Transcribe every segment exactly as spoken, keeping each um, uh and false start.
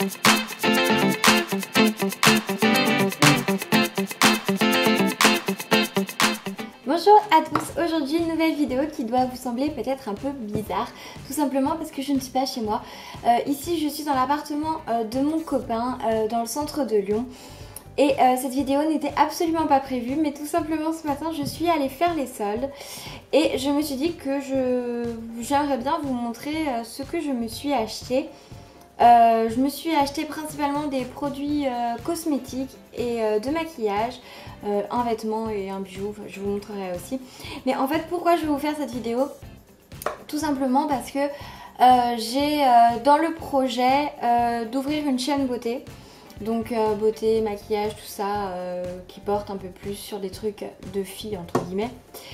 Bonjour à tous, aujourd'hui une nouvelle vidéo qui doit vous sembler peut-être un peu bizarre, tout simplement parce que je ne suis pas chez moi. Euh, ici je suis dans l'appartement euh, de mon copain euh, dans le centre de Lyon. Et euh, cette vidéo n'était absolument pas prévue, mais tout simplement ce matin je suis allée faire les soldes et je me suis dit que je j'aimerais bien vous montrer euh, ce que je me suis acheté. Euh, je me suis acheté principalement des produits euh, cosmétiques et euh, de maquillage, euh, un vêtement et un bijou, je vous montrerai aussi. Mais en fait pourquoi je vais vous faire cette vidéo? Tout simplement parce que euh, j'ai euh, dans le projet euh, d'ouvrir une chaîne beauté. Donc euh, beauté, maquillage, tout ça, euh, qui porte un peu plus sur des trucs de filles entre guillemets.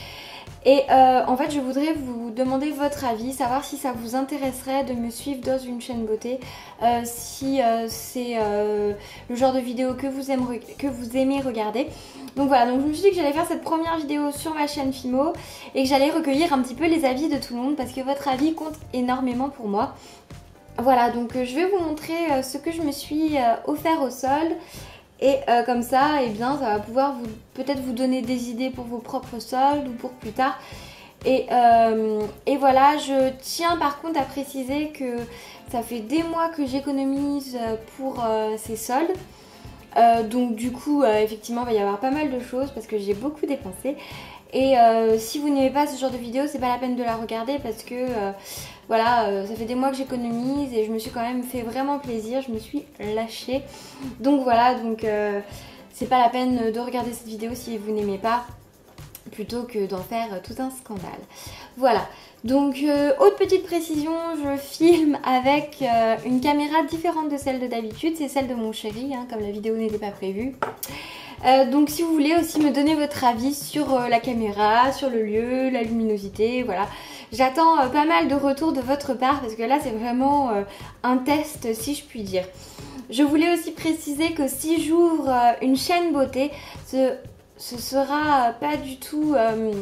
Et euh, en fait je voudrais vous demander votre avis, savoir si ça vous intéresserait de me suivre dans une chaîne beauté, euh, si euh, c'est euh, le genre de vidéo que vous, aimez, que vous aimez regarder. Donc voilà, donc je me suis dit que j'allais faire cette première vidéo sur ma chaîne Fimo et que j'allais recueillir un petit peu les avis de tout le monde parce que votre avis compte énormément pour moi. Voilà, donc euh, je vais vous montrer euh, ce que je me suis euh, offert au solde. Et euh, comme ça, eh bien, ça va pouvoir vous peut-être vous donner des idées pour vos propres soldes ou pour plus tard. Et, euh, et voilà, je tiens par contre à préciser que ça fait des mois que j'économise pour euh, ces soldes. Euh, donc du coup, euh, effectivement, il va y avoir pas mal de choses parce que j'ai beaucoup dépensé. Et euh, si vous n'aimez pas ce genre de vidéo, c'est pas la peine de la regarder parce que euh, voilà, euh, ça fait des mois que j'économise et je me suis quand même fait vraiment plaisir, je me suis lâchée. Donc voilà, donc euh, c'est pas la peine de regarder cette vidéo si vous n'aimez pas, plutôt que d'en faire tout un scandale. Voilà, donc euh, autre petite précision, je filme avec euh, une caméra différente de celle de d'habitude, c'est celle de mon chéri, hein, comme la vidéo n'était pas prévue. Euh, donc si vous voulez aussi me donner votre avis sur euh, la caméra, sur le lieu, la luminosité, voilà. J'attends euh, pas mal de retours de votre part parce que là c'est vraiment euh, un test si je puis dire. Je voulais aussi préciser que si j'ouvre euh, une chaîne beauté, ce, ce sera pas du tout euh,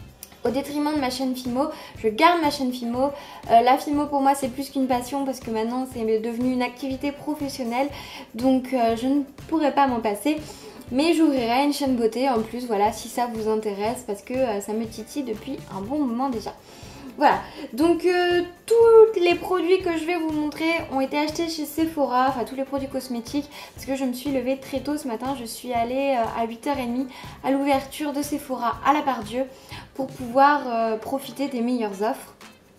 au détriment de ma chaîne Fimo. Je garde ma chaîne Fimo. Euh, la Fimo pour moi c'est plus qu'une passion parce que maintenant c'est devenu une activité professionnelle. Donc euh, je ne pourrais pas m'en passer. Mais j'ouvrirai une chaîne beauté en plus, voilà, si ça vous intéresse, parce que euh, ça me titille depuis un bon moment déjà. Voilà, donc euh, tous les produits que je vais vous montrer ont été achetés chez Sephora, enfin tous les produits cosmétiques, parce que je me suis levée très tôt ce matin, je suis allée euh, à huit heures trente à l'ouverture de Sephora à la Part-Dieu pour pouvoir euh, profiter des meilleures offres.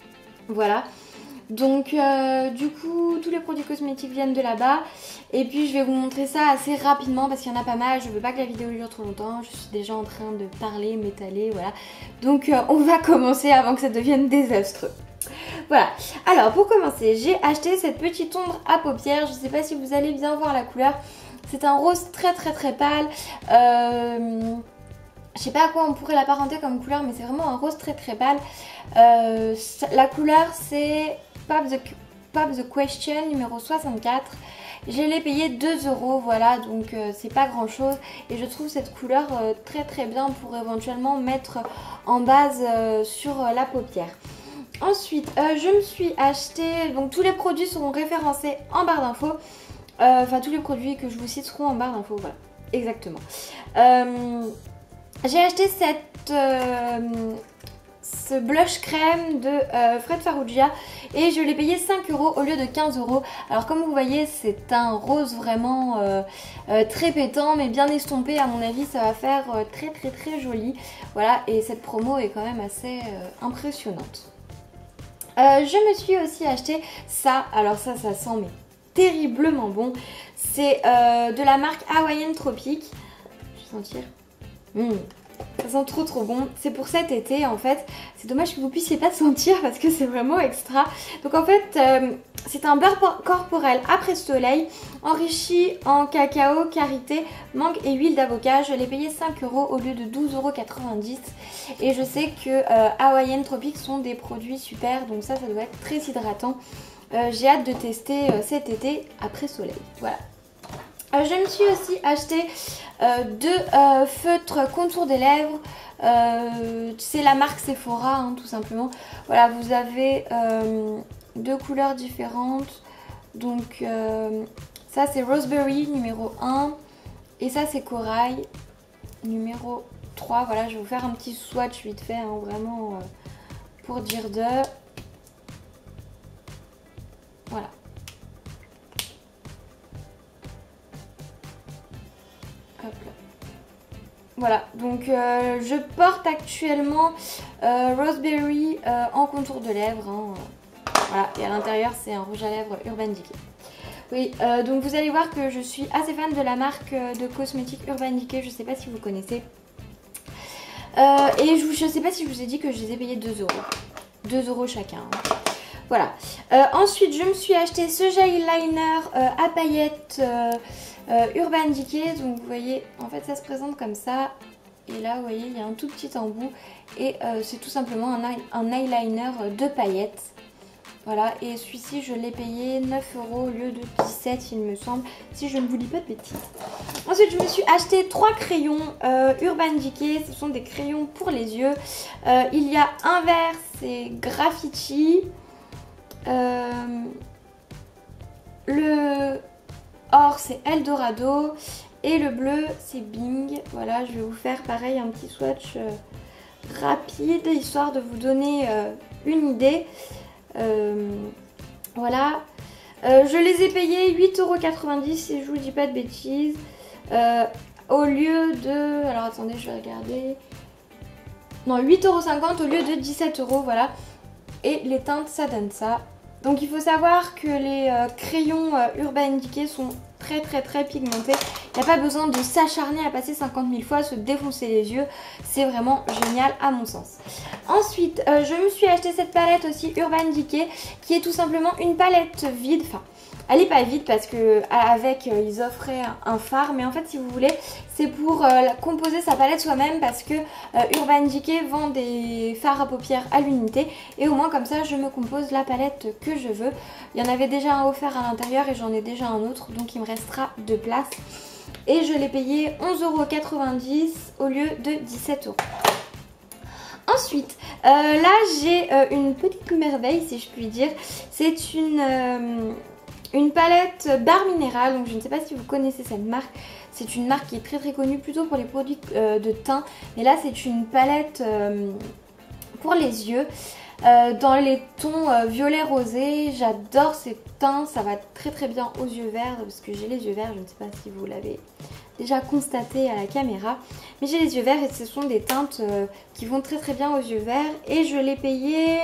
Voilà. Donc euh, du coup tous les produits cosmétiques viennent de là-bas. Et puis je vais vous montrer ça assez rapidement parce qu'il y en a pas mal. Je veux pas que la vidéo dure trop longtemps. Je suis déjà en train de parler, m'étaler, voilà. Donc euh, on va commencer avant que ça devienne désastreux. Voilà, alors pour commencer, j'ai acheté cette petite ombre à paupières. Je sais pas si vous allez bien voir la couleur. C'est un rose très très très pâle. Euh... Je sais pas à quoi on pourrait l'apparenter comme couleur, mais c'est vraiment un rose très très pâle. Euh, la couleur c'est Pop the, Pop the Question numéro soixante-quatre. Je l'ai payé deux euros, voilà, donc euh, c'est pas grand chose. Et je trouve cette couleur euh, très très bien pour éventuellement mettre en base euh, sur euh, la paupière. Ensuite, euh, je me suis acheté, donc tous les produits seront référencés en barre d'infos. Euh, enfin, tous les produits que je vous cite seront en barre d'infos, voilà, exactement. Euh, J'ai acheté cette, euh, ce blush crème de euh, Fred Farrugia et je l'ai payé cinq euros au lieu de quinze euros. Alors comme vous voyez c'est un rose vraiment euh, euh, très pétant mais bien estompé. À mon avis ça va faire euh, très très très joli. Voilà, et cette promo est quand même assez euh, impressionnante. Euh, je me suis aussi acheté ça, alors ça ça sent mais terriblement bon. C'est euh, de la marque Hawaiian Tropic. Je vais sentir. Mmh. Ça sent trop trop bon, c'est pour cet été en fait. C'est dommage que vous puissiez pas sentir parce que c'est vraiment extra. Donc en fait euh, c'est un beurre corporel après soleil enrichi en cacao, karité, mangue et huile d'avocat. Je l'ai payé cinq euros au lieu de douze euros quatre-vingt-dix. Et je sais que euh, Hawaiian Tropic sont des produits super, donc ça ça doit être très hydratant. euh, J'ai hâte de tester euh, cet été après soleil, voilà. Euh, je me suis aussi acheté euh, deux euh, feutres contour des lèvres. Euh, c'est la marque Sephora, hein, tout simplement. Voilà, vous avez euh, deux couleurs différentes. Donc euh, ça c'est Roseberry numéro un. Et ça c'est Corail numéro trois. Voilà, je vais vous faire un petit swatch vite fait, hein, vraiment euh, pour dire de. Voilà. Hop là. Voilà, donc euh, je porte actuellement euh, Roseberry euh, en contour de lèvres. Hein. Voilà, et à l'intérieur c'est un rouge à lèvres Urban Decay. Oui, euh, donc vous allez voir que je suis assez fan de la marque de cosmétiques Urban Decay, je ne sais pas si vous connaissez. Euh, et je ne sais pas si je vous ai dit que je les ai payés deux euros. deux euros chacun. Voilà. Euh, ensuite, je me suis acheté ce gel liner euh, à paillettes euh, euh, Urban Decay. Donc vous voyez, en fait ça se présente comme ça. Et là, vous voyez, il y a un tout petit embout. Et euh, c'est tout simplement un, un eyeliner de paillettes. Voilà, et celui-ci je l'ai payé neuf euros au lieu de dix-sept il me semble, si je ne vous dis pas de bêtises. Ensuite je me suis acheté trois crayons euh, Urban Decay, ce sont des crayons pour les yeux. Euh, il y a un vert, c'est Graffiti. Euh, le or c'est Eldorado. Et le bleu c'est Bing. Voilà, je vais vous faire pareil un petit swatch euh, rapide, histoire de vous donner euh, une idée. Euh, voilà, euh, je les ai payés huit euros quatre-vingt-dix si je vous dis pas de bêtises, euh, au lieu de, alors attendez je vais regarder, non huit euros cinquante au lieu de dix-sept euros, voilà, et les teintes ça donne ça. Donc il faut savoir que les euh, crayons euh, Urban Decay sont très très très pigmentés. Il n'y a pas besoin de s'acharner à passer cinquante mille fois, à se défoncer les yeux. C'est vraiment génial à mon sens. Ensuite, euh, je me suis acheté cette palette aussi Urban Decay qui est tout simplement une palette vide. Enfin, elle n'est pas vide parce que avec euh, ils offraient un, un fard. Mais en fait, si vous voulez, c'est pour euh, composer sa palette soi-même parce que euh, Urban Decay vend des fards à paupières à l'unité. Et au moins comme ça, je me compose la palette que je veux. Il y en avait déjà un offert à l'intérieur et j'en ai déjà un autre. Donc il me restera de place. Et je l'ai payé onze euros quatre-vingt-dix au lieu de dix-sept euros. Ensuite, euh, là j'ai euh, une petite merveille si je puis dire. C'est une, euh, une palette Bar Minéral. Donc je ne sais pas si vous connaissez cette marque. C'est une marque qui est très très connue plutôt pour les produits euh, de teint. Mais là c'est une palette euh, pour les yeux. Euh, dans les tons euh, violet rosé, j'adore ces teints, ça va très très bien aux yeux verts parce que j'ai les yeux verts, je ne sais pas si vous l'avez déjà constaté à la caméra, mais j'ai les yeux verts et ce sont des teintes euh, qui vont très très bien aux yeux verts et je l'ai payé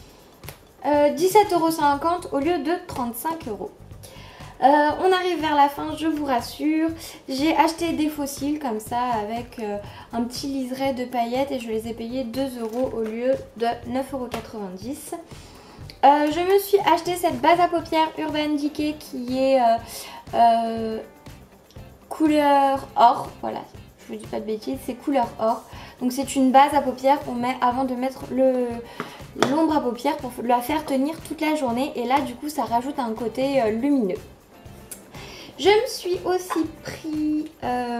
euh, dix-sept euros cinquante au lieu de trente-cinq euros. Euh, on arrive vers la fin, je vous rassure. J'ai acheté des fossiles comme ça avec euh, un petit liseré de paillettes et je les ai payés deux euros au lieu de neuf euros quatre-vingt-dix. Euh, je me suis acheté cette base à paupières Urban Decay qui est euh, euh, couleur or. Voilà, je vous dis pas de bêtises, c'est couleur or. Donc c'est une base à paupières qu'on met avant de mettre le l'ombre à paupières pour la faire tenir toute la journée. Et là du coup ça rajoute un côté euh, lumineux. Je me suis aussi pris euh,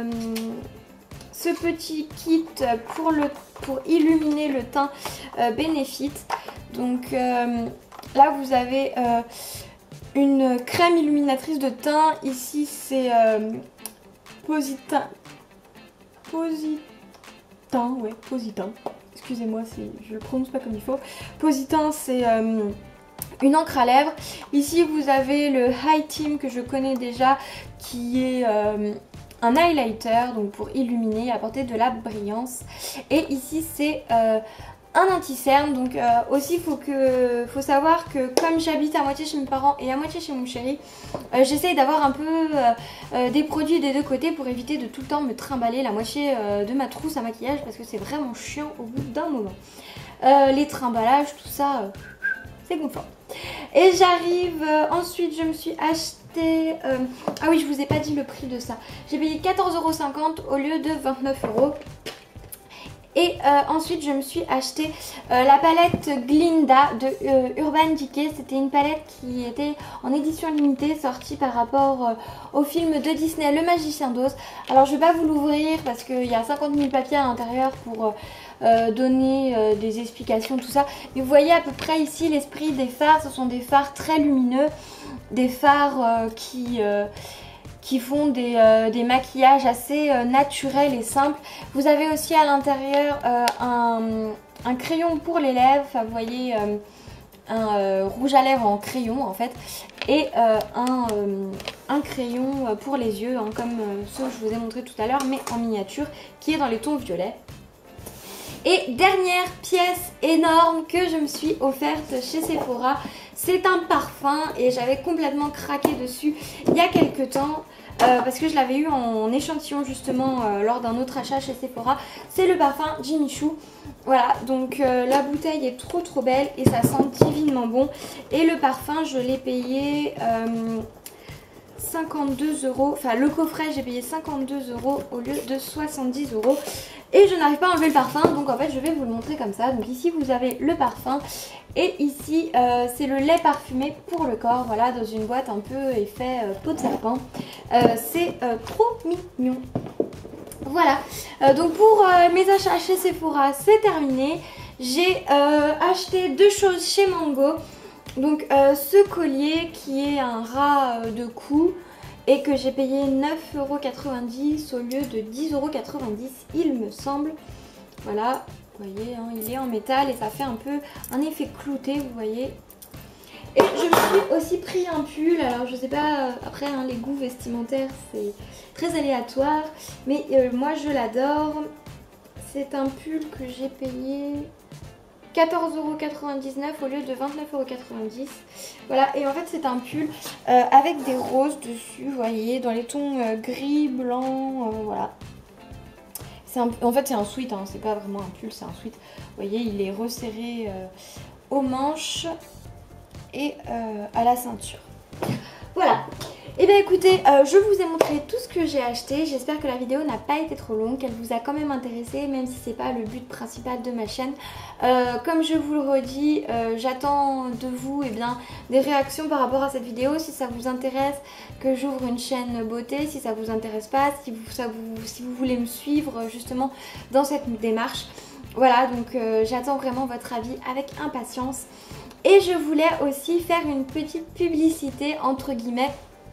ce petit kit pour, le, pour illuminer le teint euh, Benefit. Donc euh, là vous avez euh, une crème illuminatrice de teint. Ici c'est euh, Positin. Positin, ouais, Positin. Excusez-moi si je le prononce pas comme il faut. Positin c'est... Euh, une encre à lèvres. Ici vous avez le High Team que je connais déjà qui est euh, un highlighter donc pour illuminer et apporter de la brillance. Et ici c'est euh, un anti-cerne. Donc euh, aussi il faut, que, faut savoir que comme j'habite à moitié chez mes parents et à moitié chez mon chéri, euh, j'essaye d'avoir un peu euh, euh, des produits des deux côtés pour éviter de tout le temps me trimballer la moitié euh, de ma trousse à maquillage parce que c'est vraiment chiant au bout d'un moment. Euh, les trimballages, tout ça... Euh, c'est gonflant. Et j'arrive, euh, ensuite je me suis acheté, euh, ah oui je vous ai pas dit le prix de ça. J'ai payé quatorze euros cinquante au lieu de vingt-neuf euros. Et euh, ensuite je me suis acheté euh, la palette Glinda de euh, Urban Decay. C'était une palette qui était en édition limitée, sortie par rapport euh, au film de Disney Le Magicien d'Oz. Alors je vais pas vous l'ouvrir parce qu'il y a cinquante mille papiers à l'intérieur pour euh, euh, donner euh, des explications, tout ça. Mais vous voyez à peu près ici l'esprit des fards. Ce sont des fards très lumineux, des fards euh, qui... Euh, qui font des, euh, des maquillages assez euh, naturels et simples. Vous avez aussi à l'intérieur euh, un, un crayon pour les lèvres, enfin vous voyez euh, un euh, rouge à lèvres en crayon en fait, et euh, un, euh, un crayon pour les yeux, hein, comme euh, ceux que je vous ai montré tout à l'heure, mais en miniature, qui est dans les tons violets. Et dernière pièce énorme que je me suis offerte chez Sephora, c'est un parfum et j'avais complètement craqué dessus il y a quelques temps. Euh, parce que je l'avais eu en échantillon justement euh, lors d'un autre achat chez Sephora. C'est le parfum Jimmy Choo. Voilà, donc euh, la bouteille est trop trop belle et ça sent divinement bon. Et le parfum, je l'ai payé euh, cinquante-deux euros. Enfin, le coffret, j'ai payé cinquante-deux euros au lieu de soixante-dix euros. Et je n'arrive pas à enlever le parfum, donc en fait je vais vous le montrer comme ça. Donc ici vous avez le parfum et ici euh, c'est le lait parfumé pour le corps, voilà, dans une boîte un peu effet euh, peau de serpent. Euh, c'est euh, trop mignon. Voilà, euh, donc pour euh, mes achats chez Sephora c'est terminé. J'ai euh, acheté deux choses chez Mango. Donc euh, ce collier qui est un rat euh, de cou et que j'ai payé neuf euros quatre-vingt-dix au lieu de dix euros quatre-vingt-dix il me semble. Voilà, vous voyez, hein, il est en métal et ça fait un peu un effet clouté, vous voyez. Et je me suis aussi pris un pull, alors je sais pas, après hein, les goûts vestimentaires c'est très aléatoire, mais euh, moi je l'adore. C'est un pull que j'ai payé quatorze euros quatre-vingt-dix-neuf au lieu de vingt-neuf euros quatre-vingt-dix. Voilà, et en fait c'est un pull euh, avec des roses dessus, vous voyez, dans les tons euh, gris, blanc, euh, voilà. Un, en fait c'est un sweat, hein, c'est pas vraiment un pull, c'est un sweat. Vous voyez, il est resserré euh, aux manches et euh, à la ceinture. Voilà. Et bien écoutez, euh, je vous ai montré tout ce que j'ai acheté. J'espère que la vidéo n'a pas été trop longue, qu'elle vous a quand même intéressé, même si c'est pas le but principal de ma chaîne. Euh, comme je vous le redis, euh, j'attends de vous eh bien, des réactions par rapport à cette vidéo. Si ça vous intéresse que j'ouvre une chaîne beauté, si ça vous intéresse pas, si vous, ça vous, si vous voulez me suivre justement dans cette démarche. Voilà, donc euh, j'attends vraiment votre avis avec impatience. Et je voulais aussi faire une petite publicité entre guillemets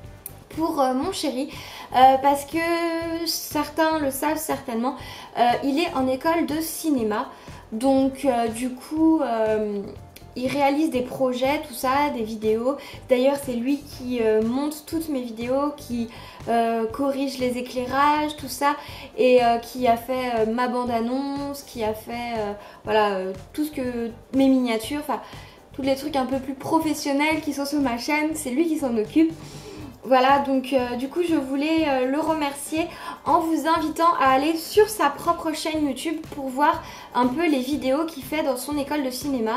pour euh, mon chéri euh, parce que certains le savent certainement, euh, il est en école de cinéma, donc euh, du coup euh, il réalise des projets, tout ça, des vidéos. D'ailleurs c'est lui qui euh, monte toutes mes vidéos, qui euh, corrige les éclairages, tout ça, et euh, qui a fait euh, ma bande annonce, qui a fait euh, voilà euh, tout ce que mes miniatures, enfin tous les trucs un peu plus professionnels qui sont sur ma chaîne, c'est lui qui s'en occupe. Voilà, donc euh, du coup je voulais euh, le remercier en vous invitant à aller sur sa propre chaîne YouTube pour voir un peu les vidéos qu'il fait dans son école de cinéma.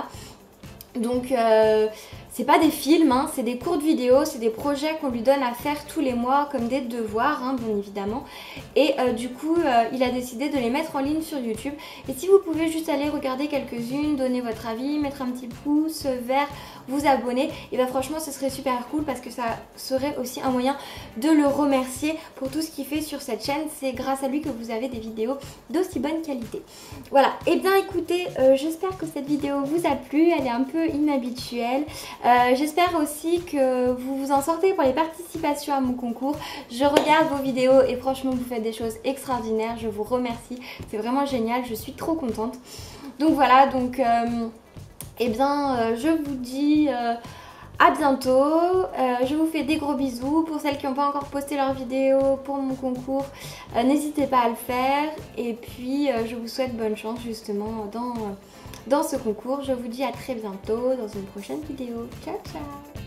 Donc euh, c'est pas des films, hein, c'est des courtes vidéos, c'est des projets qu'on lui donne à faire tous les mois comme des devoirs, hein, bien évidemment. Et euh, du coup euh, il a décidé de les mettre en ligne sur YouTube. Et si vous pouvez juste aller regarder quelques-unes, donner votre avis, mettre un petit pouce vert, vous abonner, et bien franchement ce serait super cool parce que ça serait aussi un moyen de le remercier pour tout ce qu'il fait sur cette chaîne. C'est grâce à lui que vous avez des vidéos d'aussi bonne qualité. Voilà, et bien écoutez, euh, j'espère que cette vidéo vous a plu, elle est un peu inhabituelle. Euh, j'espère aussi que vous vous en sortez pour les participations à mon concours. Je regarde vos vidéos et franchement vous faites des choses extraordinaires, je vous remercie, c'est vraiment génial, je suis trop contente. Donc voilà, donc... Euh, Eh bien, euh, je vous dis euh, à bientôt. Euh, je vous fais des gros bisous. Pour celles qui n'ont pas encore posté leur vidéo pour mon concours, euh, n'hésitez pas à le faire. Et puis, euh, je vous souhaite bonne chance justement dans, dans ce concours. Je vous dis à très bientôt dans une prochaine vidéo. Ciao, ciao!